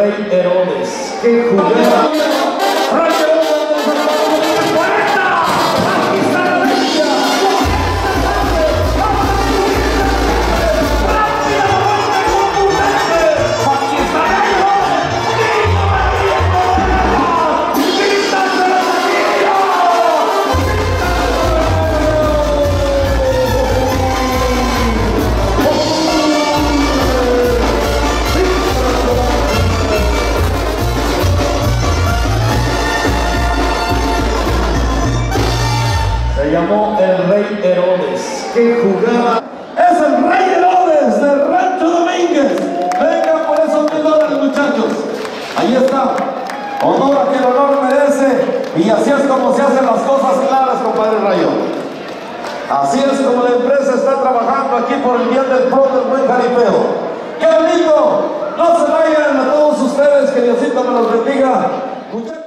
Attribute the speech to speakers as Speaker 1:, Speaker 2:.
Speaker 1: rey Herodes, que jugaba. Se llamó el rey Herodes, que jugaba.
Speaker 2: Es el rey Herodes del Rancho Domínguez. Vengan por esos $1000, muchachos. Ahí está. Honor a quien honor merece. Y así es como se hacen las cosas claras, compadre Rayo. Así es como la empresa está trabajando aquí por el bien del pro del buen jaripeo. ¡Qué bonito! No se vayan a todos ustedes, que Diosito me los bendiga. Muchachos.